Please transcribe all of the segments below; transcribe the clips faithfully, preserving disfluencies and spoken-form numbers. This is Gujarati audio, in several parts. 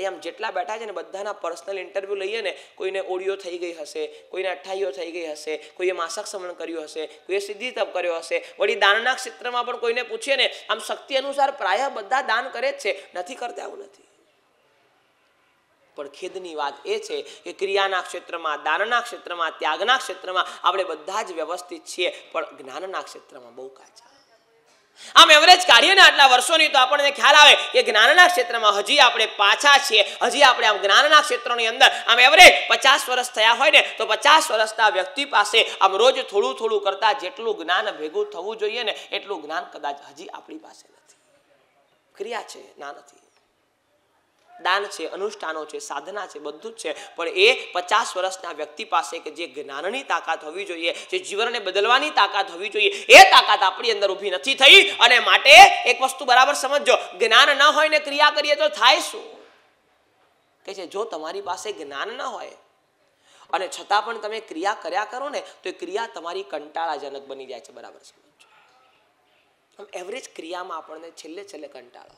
આમ જેટલા બેઠા છે ને બધાના પર્સનલ ઇન્ટરવ્યૂ લઈએ ને, કોઈને ઓડિયો થઈ ગઈ હશે, કોઈને અઠ્ઠાઈઓ થઈ ગઈ હશે, કોઈએ માસક સમણ કર્યું હશે, કોઈએ સિદ્ધિ તપ કર્યો હશે, વળી દાનના ક્ષેત્રમાં પણ કોઈને પૂછીએ ને આમ શક્તિ અનુસાર પ્રાય બધા દાન કરે જ છે, નથી કરતા એવું નથી. પણ ખેદની વાત એ છે કે ક્રિયાના ક્ષેત્રમાં, દાનના ક્ષેત્રમાં, ત્યાગના ક્ષેત્રમાં આપણે બધા જ વ્યવસ્થિત છીએ, પણ જ્ઞાનના ક્ષેત્રમાં બહુ કાચા. આમ એવરેજ કાઢીએ ને આટલા વર્ષોની તો આપણને ખ્યાલ આવે કે જ્ઞાનના ક્ષેત્રમાં હજી આપણે પાછા છીએ. હજી આપણે આમ જ્ઞાનના ક્ષેત્રની અંદર આમ એવરેજ પચાસ વર્ષ થયા હોય ને તો પચાસ વર્ષના વ્યક્તિ પાસે આમ રોજ થોડું થોડું કરતા જેટલું જ્ઞાન ભેગું થવું જોઈએ ને એટલું જ્ઞાન કદાચ હજી આપણી પાસે નથી. ક્રિયા છે, ના નથી. દાન છે, અનુષ્ઠાનો છે, સાધના છે, બધું જ છે, પણ એ પચાસ વર્ષના વ્યક્તિ પાસે કે જે જ્ઞાનની તાકાત હોવી જોઈએ, જે જીવનને બદલવાની તાકાત હોવી જોઈએ, એ તાકાત આપણી અંદર ઊભી નથી થઈ. અને માટે એક વસ્તુ બરાબર સમજો, જ્ઞાન ન હોય ને ક્રિયા કરીએ તો થાય શું? કે છે જો તમારી પાસે જ્ઞાન ન હોય અને છતાં પણ તમે ક્રિયા કર્યા કરો ને તો એ ક્રિયા તમારી કંટાળાજનક બની જાય છે. બરાબર સમજો. આમ એવરેજ ક્રિયામાં આપણને છેલ્લે છેલ્લે કંટાળો,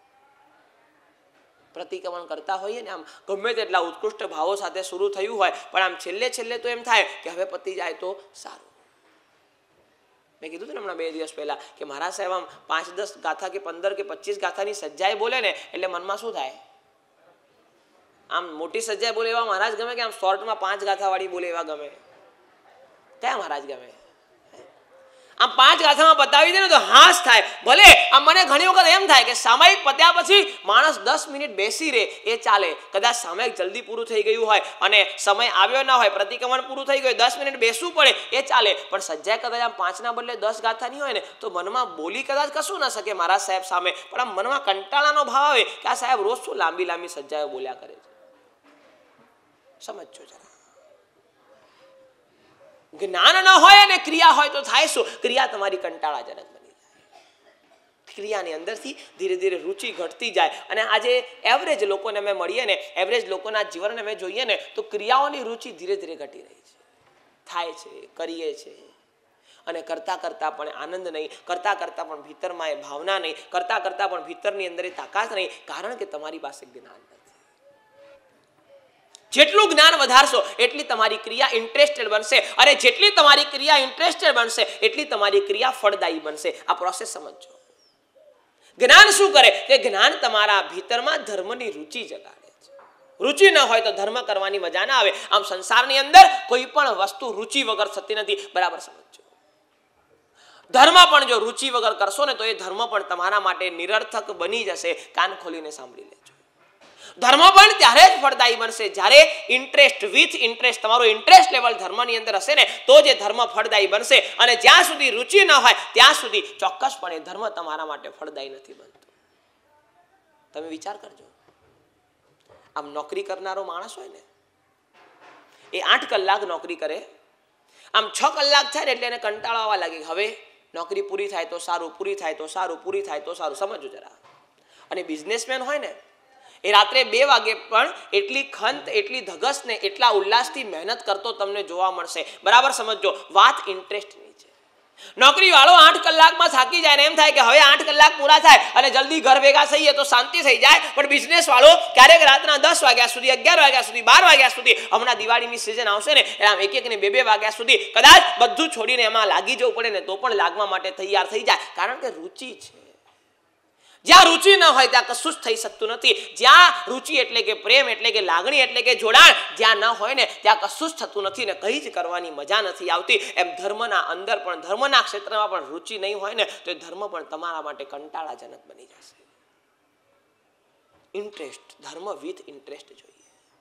પ્રતિક્રમણ કરતા હોઈએ ને આમ ગમે તેટલા ઉત્કૃષ્ટ ભાવો સાથે શરૂ થયું હોય પણ આમ છેલ્લે છેલ્લે તો એમ થાય કે હવે પતી જાય તો સારું. મેં કીધું હતું ને હમણાં બે દિવસ પહેલા કે મારા સાહેબ આમ પાંચ દસ ગાથા કે પંદર કે પચીસ ગાથાની સજ્જાએ બોલે ને એટલે મનમાં શું થાય? આમ મોટી સજ્જાએ બોલે એવા મહારાજ ગમે કે આમ શોર્ટમાં પાંચ ગાથા વાળી બોલે એવા ગમે? કયા મહારાજ ગમે? આમ પાંચ ગાથામાં બતાવી દે ને તો હાસ થાય. ભલે આમ મને ઘણી વખત એમ થાય કે સામાયિક પત્યા પછી માણસ દસ મિનિટ બેસી રહે એ ચાલે. કદાચ સામાયિક જલ્દી પૂરું થઈ ગયું હોય અને સમય આવ્યો ના હોય, પ્રતિક્રમણ પૂરું થઈ ગયું, દસ મિનિટ બેસવું પડે એ ચાલે. પણ સજ્જાએ કદાચ આમ પાંચના બદલે દસ ગાથાની હોય ને તો મનમાં બોલી કદાચ કશું ના શકે મારા સાહેબ સામે, પણ આમ મનમાં કંટાળાનો ભાવ આવે કે આ સાહેબ રોજ શું લાંબી લાંબી સજ્જાઓ બોલ્યા કરે છે. સમજો જરા. જ્ઞાન ન હોય અને ક્રિયા હોય તો થાય શું? ક્રિયા તમારી કંટાળાજનક બની જાય. ક્રિયાની અંદરથી ધીરે ધીરે રુચિ ઘટતી જાય. અને આજે એવરેજ લોકોને અમે મળીએ ને, એવરેજ લોકોના જીવનને અમે જોઈએ ને તો ક્રિયાઓની રુચિ ધીરે ધીરે ઘટી રહી છે. થાય છે, કરીએ છે, અને કરતા કરતા પણ આનંદ નહીં, કરતા કરતા પણ ભીતરમાં એ ભાવના નહીં, કરતા કરતા પણ ભીતરની અંદર એ તાકાત નહીં, કારણ કે તમારી પાસે જ્ઞાન નથી. જેટલું જ્ઞાન વધારશો એટલી તમારી ક્રિયા ઇન્ટરેસ્ટેડ બનશે, અને જેટલી તમારી ક્રિયા ઇન્ટરેસ્ટેડ બનશે એટલી તમારી ક્રિયા ફળદાયી બનશે. આ પ્રોસેસ સમજો. જ્ઞાન શું કરે કે જ્ઞાન તમારા ભીતરમાં ધર્મની રુચિ જગાડે છે. રુચિ ન હોય તો ધર્મ કરવાની મજા ના આવે. આમ સંસારની અંદર કોઈ પણ વસ્તુ રુચિ વગર થતી નથી. બરાબર સમજો. ધર્મ પણ જો રુચિ વગર કરશો ને તો એ ધર્મ પણ તમારા માટે નિરર્થક બની જશે. કાન ખોલીને સાંભળી લેજો. ધર્મ પણ ત્યારે જ ફળદાયી બનશે જ્યારે ઇન્ટરેસ્ટ વિથ ઇન્ટરેસ્ટ, તમારો ઇન્ટરેસ્ટ લેવલ ધર્મની અંદર હશે ને તો જે ધર્મ ફળદાયી બનશે. અને જ્યાં સુધી રુચિ ન હોય ત્યાં સુધી ચોક્કસપણે ધર્મ તમારા માટે ફળદાયી નથી બનતો. તમે વિચાર કરજો. આમ નોકરી કરનારો માણસ હોય ને એ આઠ કલાક નોકરી કરે, આમ છ કલાક થાય ને એટલે એને કંટાળો આવવા લાગે. હવે નોકરી પૂરી થાય તો સારું, પૂરી થાય તો સારું, પૂરી થાય તો સારું. સમજો જરા. અને બિઝનેસમેન હોય ને એ રાત્રે બે વાગે પણ એટલી ખંત, એટલી ધગસ ને એટલા ઉલ્લાસથી મહેનત કરતો તમને જોવા મળશે. બરાબર સમજો. વાત ઇન્ટરેસ્ટની છે. નોકરી વાળો આઠ કલાકમાં થાકી જાય ને એમ થાય કે હવે આઠ કલાક પૂરા થાય અને જલ્દી ઘર ભેગા થઈએ તો શાંતિ થઈ જાય. પણ બિઝનેસ વાળો ક્યારેક રાતના દસ વાગ્યા સુધી, અગિયાર વાગ્યા સુધી, બાર વાગ્યા સુધી, હમણાં દિવાળીની સિઝન આવશે ને આમ એક એક ને બે બે વાગ્યા સુધી કદાચ બધું છોડીને એમાં લાગી જવું પડે ને તો પણ લાગવા માટે તૈયાર થઈ જાય. કારણ કે રુચિ છે. જ્યાં રુચિ ન હોય ત્યાં કશું જ થઈ શકતું નથી. જ્યાં રુચિ એટલે કે પ્રેમ એટલે કે લાગણી એટલે કે જોડાણ જ્યાં ન હોય ને ત્યાં કશું જ થતું નથી ને કંઈ જ કરવાની મજા નથી આવતી. એમ ધર્મના અંદર પણ, ધર્મના ક્ષેત્રમાં પણ રુચિ નહીં હોય ને તો એ ધર્મ પણ તમારા માટે કંટાળાજનક બની જશે. ઇન્ટરેસ્ટ, ધર્મ વિથ ઇન્ટરેસ્ટ જોઈએ.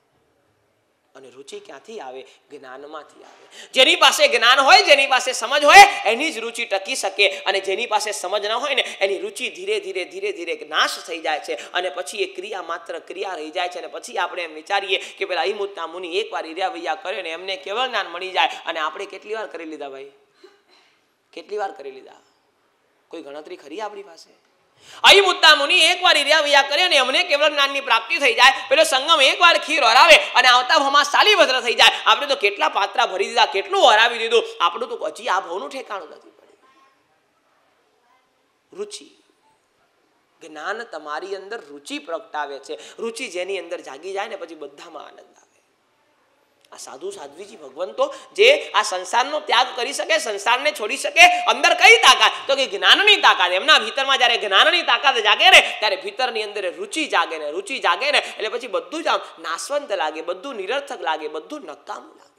અને રુચિ ક્યાંથી આવે? જ્ઞાનમાંથી આવે. જેની પાસે જ્ઞાન હોય, જેની પાસે સમજ હોય એની જ રુચિ ટકી શકે. અને જેની પાસે સમજ ન હોય ને એની રુચિ ધીરે ધીરે ધીરે ધીરે નાશ થઈ જાય છે. અને પછી એ ક્રિયા માત્ર ક્રિયા રહી જાય છે. અને પછી આપણે એમ વિચારીએ કે પેલા અહીમુતના મુનિ એકવાર હીર્યા વૈયા કર્યો ને એમને કેવળ જ્ઞાન મળી જાય. અને આપણે કેટલી વાર કરી લીધા ભાઈ? કેટલી વાર કરી લીધા? કોઈ ગણતરી ખરી આપણી પાસે? અહીમુત્તા મુનિ એકવાર હીર્યા વૈયા કરે અને એમને કેવળ જ્ઞાનની પ્રાપ્તિ થઈ જાય. પેલો સંગમ એકવાર ખીર હરાવે અને આવતા ભાવમાં સાલીભદ્ર થઈ જાય. આપણે તો કેટલા પાત્રા ભરી દીધા, કેટલું હરાવી દીધું, આપણું તો હજી આ ભાવનું ઠેકાણું નથી પડ્યું. રુચિ જ્ઞાન તમારી અંદર રુચિ પ્રગટાવે છે. રુચિ જેની અંદર જાગી જાય ને પછી બધામાં આનંદ આવે. આ સાધુ સાધ્વીજી ભગવંતો જે આ સંસારનો ત્યાગ કરી શકે, સંસારને છોડી શકે, અંદર કઈ તાકાત? તો કે જ્ઞાનની તાકાત. એમના ભીતરમાં જ્યારે જ્ઞાનની તાકાત જાગે ને ત્યારે ભીતરની અંદર રુચિ જાગે ને રુચિ જાગે ને એટલે પછી બધું જ આમ નાશવંત લાગે, બધું નિરર્થક લાગે, બધું નકામું લાગે.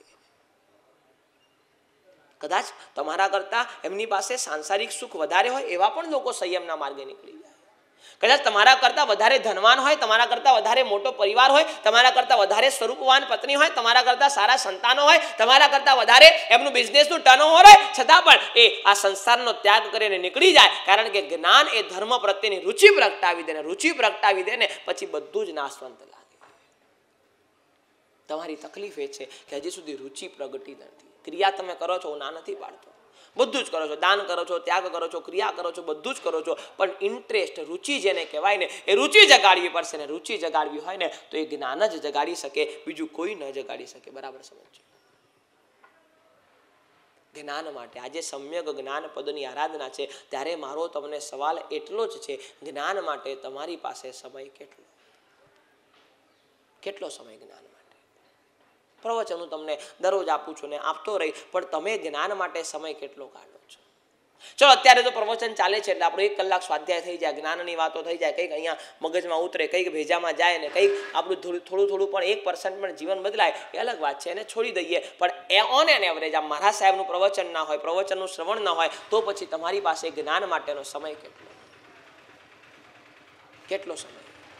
કદાચ તમારા કરતા એમની પાસે સાંસારિક સુખ વધારે હોય એવા પણ લોકો સંયમના માર્ગે નીકળી જાય. કદાચ તમારા કરતા વધારે ધનવાન હોય, તમારા કરતા વધારે મોટો પરિવાર હોય, તમારા કરતા વધારે સ્વરૂપવાન પત્ની હોય, તમારા કરતા સારા સંતાનો હોય, તમારા કરતા વધારે એમનું બિઝનેસનું ટર્નઓવર હોય, છતાં પણ એ આ સંસારનો ત્યાગ કરીને નીકળી જાય. કારણ કે જ્ઞાન એ ધર્મ પ્રત્યેની રુચિ પ્રગટાવી દે ને રુચિ પ્રગટાવી દે ને પછી બધું જ નાશવંત લાગે. તમારી તકલીફ એ છે કે હજી સુધી રુચિ પ્રગટી નથી. ક્રિયા તમે કરો છો, હું ના નથી પાડતો, બધું જ કરો છો, દાન કરો છો, ત્યાગ કરો છો, ક્રિયા કરો છો, બધું જ કરો છો, પણ ઇન્ટરેસ્ટ, રુચિ જેને કહેવાય ને એ રુચિ જગાડવી પડશે ને રુચિ જગાડવી હોય ને તો એ જ્ઞાન જ જગાડી શકે, બીજું કોઈ ન જગાડી શકે. બરાબર સમજો? જ્ઞાન માટે આજે સમ્યક જ્ઞાન પદની આરાધના છે ત્યારે મારો તમને સવાલ એટલો જ છે, જ્ઞાન માટે તમારી પાસે સમય કેટલો? કેટલો સમય જ્ઞાન માટે? પ્રવચન હું તમને દરરોજ આપું છું ને આપતો રહી, પણ તમે જ્ઞાન માટે સમય કેટલો કાઢો છો? ચલો અત્યારે તો પ્રવચન ચાલે છે એટલે આપણું એક કલાક સ્વાધ્યાય થઈ જાય, જ્ઞાનની વાતો થઈ જાય, કંઈક અહીંયા મગજમાં ઉતરે, કંઈક ભેજામાં જાય ને કંઈક આપણું થોડું થોડું થોડું પણ એક પર્સન્ટ પણ જીવન બદલાય એ અલગ વાત છે, એને છોડી દઈએ. પણ એ ઓન એન એવરેજ આ મહારાજ સાહેબનું પ્રવચન ના હોય, પ્રવચનનું શ્રવણ ના હોય તો પછી તમારી પાસે જ્ઞાન માટેનો સમય કેટલો? કેટલો સમય?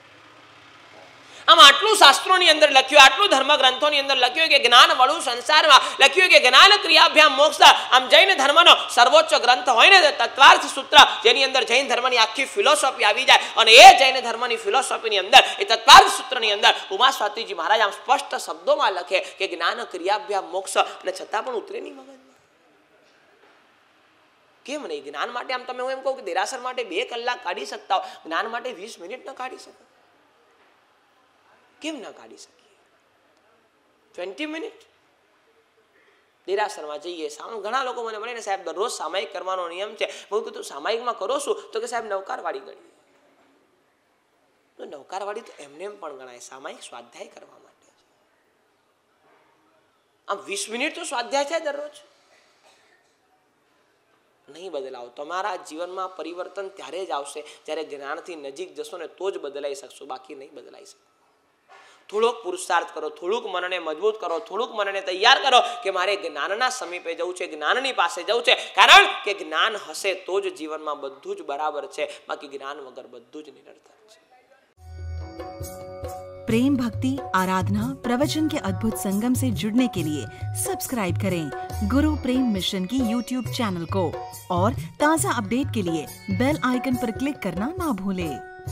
આમ આટલું શાસ્ત્રોની અંદર લખ્યું, આટલું ધર્મ ગ્રંથોની અંદર લખ્યું કે જ્ઞાન વળું સંસારમાં, લખ્યું કે જ્ઞાન ક્રિયાભ્યામ મોક્ષ. આમ જૈન ધર્મનો સર્વોચ્ચ ગ્રંથ હોય ને તત્વાર્થ સૂત્ર, જેની અંદર જૈન ધર્મની આખી ફિલોસોફી આવી જાય અને એ જૈન ધર્મની ફિલોસોફીની અંદર એ તત્વાર્થ સૂત્રની અંદર ઉમા સ્વાતિજી મહારાજ આમ સ્પષ્ટ શબ્દોમાં લખે કે જ્ઞાન ક્રિયાભ્યામ મોક્ષ, અને છતાં પણ ઉતરે નહીં મગજમાં. કેમ નહીં? જ્ઞાન માટે આમ તમે હું એમ કહું કે દેરાસર માટે બે કલાક કાઢી શકતા હો, જ્ઞાન માટે વીસ મિનિટ ન કાઢી શકો? કેમ ના કાઢી શકીએ? ટ્વેન્ટી મિનિટ દેરાસરમાં જઈએ, સામે ઘણા લોકો મને મળે ને સાહેબ દરરોજ સામાયિક કરવાનો નિયમ છે. હું કીધું સામાયિકમાં કરો છું? તો કે સાહેબ નવકારવાળી ગણીએ. તો નવકારવાળી તો એમને એમ પણ ગણાય, સામાયિક સ્વાધ્યાય કરવા માટે છે. આમ વીસ મિનિટ તો સ્વાધ્યાય છે દરરોજ. નહીં બદલાવો. તમારા જીવનમાં પરિવર્તન ત્યારે જ આવશે જ્યારે જ્ઞાનથી નજીક જશો ને તો જ બદલાઈ શકશો, બાકી નહીં બદલાઈ શકો. થોડોક પુરુષાર્થ કરો, થોડુંક મનને મજબૂત કરો, થોડુંક મનને તૈયાર કરો કે મારે જ્ઞાનના સમીપે જવું છે, જ્ઞાનની પાસે જવું છે. કારણ કે જ્ઞાન હશે તો જ જીવનમાં બધું જ બરાબર છે, બાકી જ્ઞાન વગર બધું જ નિરર્થક છે. प्रेम भक्ति आराधना प्रवचन के अद्भुत संगम से जुड़ने के लिए सब्सक्राइब करें गुरु प्रेम मिशन की यूट्यूब चैनल को और ताज़ा अपडेट के लिए बेल आइकन पर क्लिक करना ना भूलें।